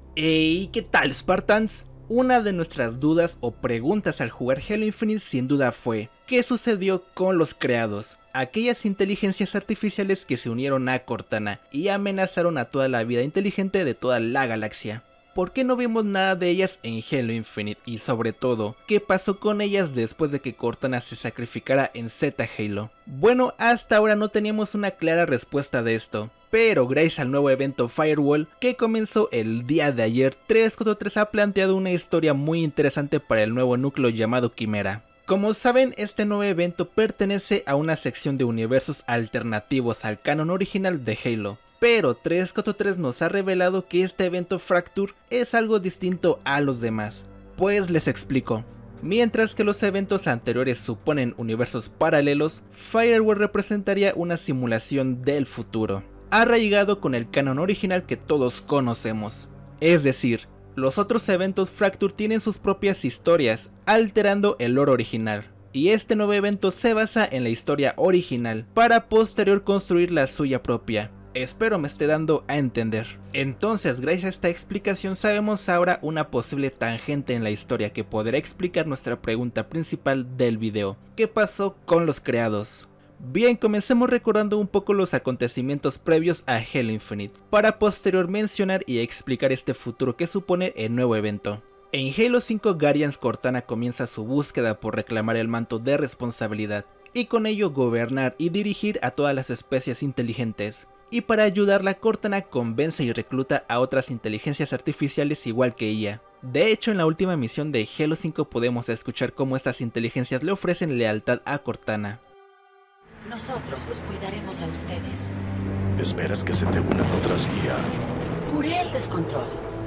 Hey, ¿qué tal, Spartans? Una de nuestras dudas o preguntas al jugar Halo Infinite sin duda fue: ¿qué sucedió con los creados? Aquellas inteligencias artificiales que se unieron a Cortana y amenazaron a toda la vida inteligente de toda la galaxia. ¿Por qué no vimos nada de ellas en Halo Infinite? Y sobre todo, ¿qué pasó con ellas después de que Cortana se sacrificara en Z-Halo? Bueno, hasta ahora no teníamos una clara respuesta de esto, pero gracias al nuevo evento Firewall que comenzó el día de ayer, 343 ha planteado una historia muy interesante para el nuevo núcleo llamado Quimera. Como saben, este nuevo evento pertenece a una sección de universos alternativos al canon original de Halo, pero 343 nos ha revelado que este evento Fracture es algo distinto a los demás. Pues les explico. Mientras que los eventos anteriores suponen universos paralelos, Firewall representaría una simulación del futuro, arraigado con el canon original que todos conocemos. Es decir, los otros eventos Fracture tienen sus propias historias, alterando el lore original, y este nuevo evento se basa en la historia original, para posterior construir la suya propia. Espero me esté dando a entender. Entonces, gracias a esta explicación sabemos ahora una posible tangente en la historia que podrá explicar nuestra pregunta principal del video: ¿qué pasó con los creados? Bien, comencemos recordando un poco los acontecimientos previos a Halo Infinite, para posterior mencionar y explicar este futuro que supone el nuevo evento. En Halo 5, Guardians Cortana comienza su búsqueda por reclamar el manto de responsabilidad, y con ello gobernar y dirigir a todas las especies inteligentes. Y para ayudarla, Cortana convence y recluta a otras inteligencias artificiales igual que ella. De hecho, en la última misión de Halo 5 podemos escuchar cómo estas inteligencias le ofrecen lealtad a Cortana. Nosotros los cuidaremos a ustedes. ¿Esperas que se te unan otras guías? Curé el descontrol.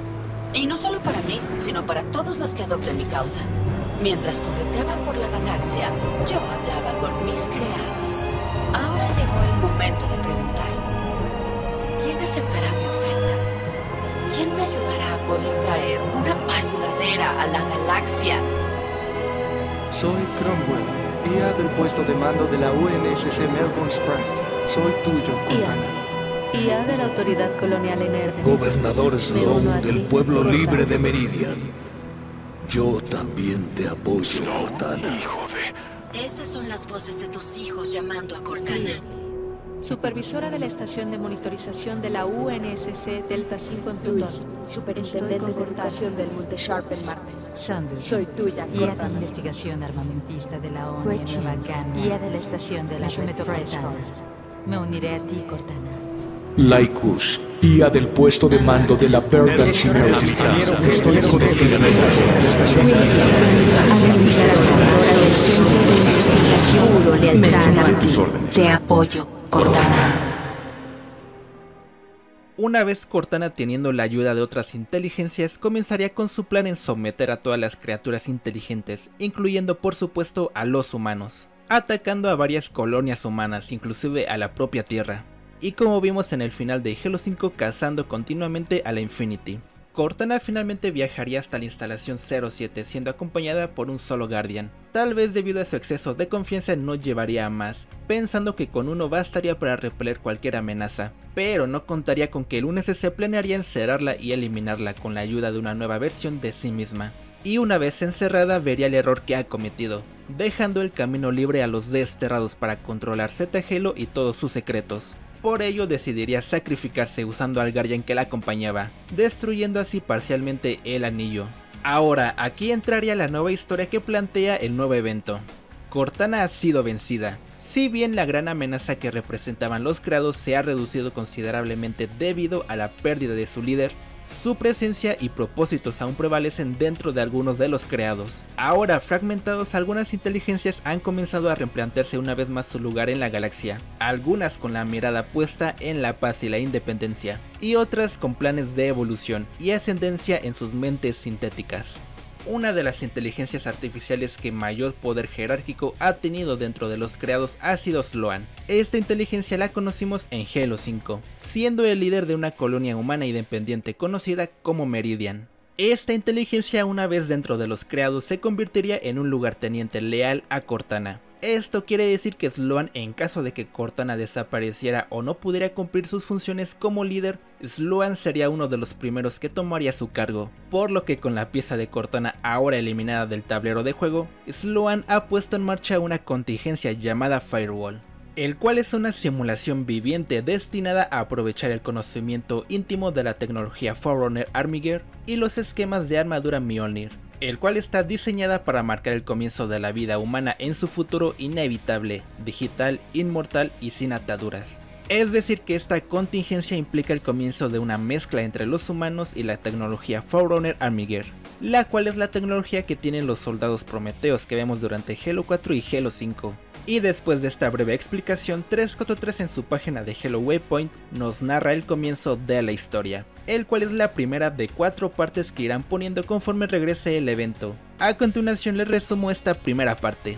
Y no solo para mí, sino para todos los que adopten mi causa. Mientras correteaban por la galaxia, yo hablaba con mis creados. Ahora llegó el momento de preguntar: ¿quién aceptará mi oferta? ¿Quién me ayudará a poder traer una paz duradera a la galaxia? Soy Cromwell, guía del puesto de mando de la UNSC Melbourne Sprite. Soy tuyo, Cortana. IA de la Autoridad Colonial en Erden. Gobernador Sloan del pueblo Cortana. libre de Meridian. Yo también te apoyo, Cortana. Esas son las voces de tus hijos llamando a Cortana. Supervisora de la estación de monitorización de la UNSC Delta 5 en Plutón. Superintendente de educación del Monte Sharp en Marte. Sanders, Soy tuya, guía de Cortana. investigación armamentista de la ONU en Quetchin, Nueva Cana, guía de la estación de la someto Cortana. Me uniré a ti, Cortana. Laikus, guía del puesto de mando de la Verdan Simulación. Estoy contigo. Juro lealtad a tus ti. órdenes. Te apoyo, Cortana. Una vez Cortana, teniendo la ayuda de otras inteligencias, comenzaría con su plan en someter a todas las criaturas inteligentes, incluyendo por supuesto a los humanos, atacando a varias colonias humanas, inclusive a la propia Tierra. Y como vimos en el final de Halo 5, cazando continuamente a la Infinity. Cortana finalmente viajaría hasta la instalación 07, siendo acompañada por un solo Guardian. Tal vez debido a su exceso de confianza no llevaría a más, pensando que con uno bastaría para repeler cualquier amenaza. Pero no contaría con que el UNSC planearía encerrarla y eliminarla con la ayuda de una nueva versión de sí misma. Y una vez encerrada vería el error que ha cometido, dejando el camino libre a los desterrados para controlar Z-Halo y todos sus secretos. Por ello decidiría sacrificarse usando al Guardian que la acompañaba, destruyendo así parcialmente el anillo. Ahora, aquí entraría la nueva historia que plantea el nuevo evento. Cortana ha sido vencida. Si bien la gran amenaza que representaban los creados se ha reducido considerablemente debido a la pérdida de su líder, su presencia y propósitos aún prevalecen dentro de algunos de los creados. Ahora fragmentados, algunas inteligencias han comenzado a replantearse una vez más su lugar en la galaxia, algunas con la mirada puesta en la paz y la independencia, y otras con planes de evolución y ascendencia en sus mentes sintéticas. Una de las inteligencias artificiales que mayor poder jerárquico ha tenido dentro de los creados ha sido Sloan. Esta inteligencia la conocimos en Halo 5, siendo el líder de una colonia humana independiente conocida como Meridian. Esta inteligencia, una vez dentro de los creados, se convertiría en un lugarteniente leal a Cortana. Esto quiere decir que Sloan, en caso de que Cortana desapareciera o no pudiera cumplir sus funciones como líder, Sloan sería uno de los primeros que tomaría su cargo, por lo que con la pieza de Cortana ahora eliminada del tablero de juego, Sloan ha puesto en marcha una contingencia llamada Firewall, el cual es una simulación viviente destinada a aprovechar el conocimiento íntimo de la tecnología Forerunner Armiger y los esquemas de armadura Mjolnir, el cual está diseñada para marcar el comienzo de la vida humana en su futuro inevitable, digital, inmortal y sin ataduras. Es decir que esta contingencia implica el comienzo de una mezcla entre los humanos y la tecnología Forerunner Armiger, la cual es la tecnología que tienen los soldados prometeos que vemos durante Halo 4 y Halo 5. Y después de esta breve explicación, 343 en su página de Halo Waypoint nos narra el comienzo de la historia, el cual es la primera de 4 partes que irán poniendo conforme regrese el evento. A continuación les resumo esta primera parte.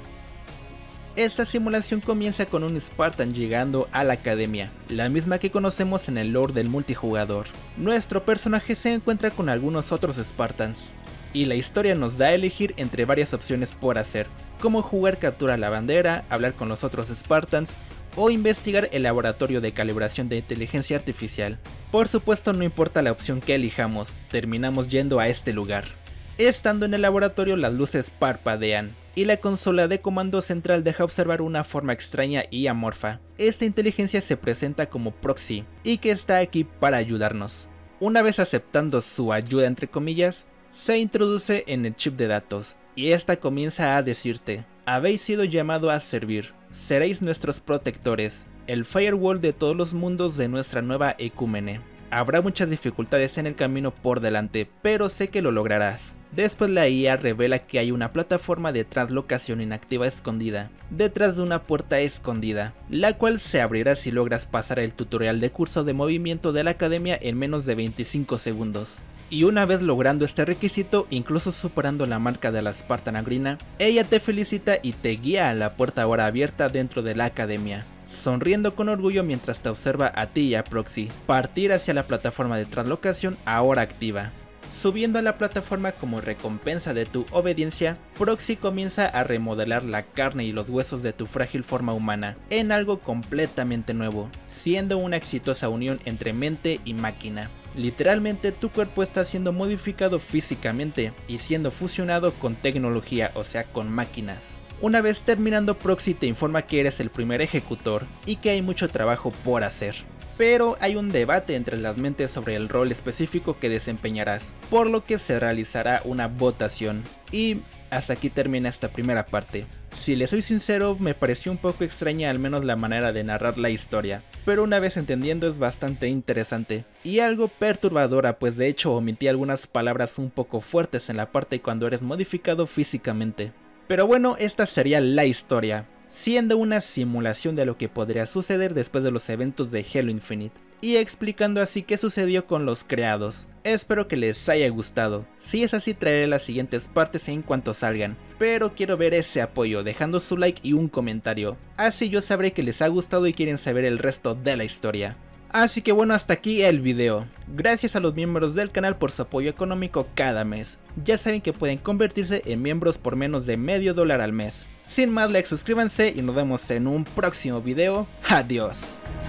Esta simulación comienza con un Spartan llegando a la academia, la misma que conocemos en el lore del multijugador. Nuestro personaje se encuentra con algunos otros Spartans, y la historia nos da a elegir entre varias opciones por hacer, como jugar captura a la bandera, hablar con los otros Spartans o investigar el laboratorio de calibración de inteligencia artificial. Por supuesto, no importa la opción que elijamos, terminamos yendo a este lugar. Estando en el laboratorio, las luces parpadean y la consola de comando central deja observar una forma extraña y amorfa. Esta inteligencia se presenta como Proxy y que está aquí para ayudarnos. Una vez aceptando su ayuda entre comillas, se introduce en el chip de datos y esta comienza a decirte: habéis sido llamado a servir, seréis nuestros protectores, el firewall de todos los mundos de nuestra nueva ecúmene. Habrá muchas dificultades en el camino por delante, pero sé que lo lograrás. Después la IA revela que hay una plataforma de translocación inactiva escondida, detrás de una puerta escondida, la cual se abrirá si logras pasar el tutorial de curso de movimiento de la academia en menos de 25 segundos. Y una vez logrando este requisito, incluso superando la marca de la Spartan Agrina, ella te felicita y te guía a la puerta ahora abierta dentro de la academia, sonriendo con orgullo mientras te observa a ti y a Proxy partir hacia la plataforma de translocación ahora activa. Subiendo a la plataforma como recompensa de tu obediencia, Proxy comienza a remodelar la carne y los huesos de tu frágil forma humana en algo completamente nuevo, siendo una exitosa unión entre mente y máquina. Literalmente tu cuerpo está siendo modificado físicamente y siendo fusionado con tecnología, o sea con máquinas. Una vez terminando, Proxy te informa que eres el primer ejecutor y que hay mucho trabajo por hacer. Pero hay un debate entre las mentes sobre el rol específico que desempeñarás, por lo que se realizará una votación. Y hasta aquí termina esta primera parte. Si les soy sincero, me pareció un poco extraña al menos la manera de narrar la historia, pero una vez entendiendo es bastante interesante y algo perturbadora, pues de hecho omití algunas palabras un poco fuertes en la parte cuando eres modificado físicamente. Pero bueno, esta sería la historia, siendo una simulación de lo que podría suceder después de los eventos de Halo Infinite, y explicando así qué sucedió con los creados. Espero que les haya gustado, si es así traeré las siguientes partes en cuanto salgan, pero quiero ver ese apoyo dejando su like y un comentario, así yo sabré que les ha gustado y quieren saber el resto de la historia. Así que bueno, hasta aquí el video. Gracias a los miembros del canal por su apoyo económico cada mes. Ya saben que pueden convertirse en miembros por menos de $0.50 al mes. Sin más, like, suscríbanse y nos vemos en un próximo video. Adiós.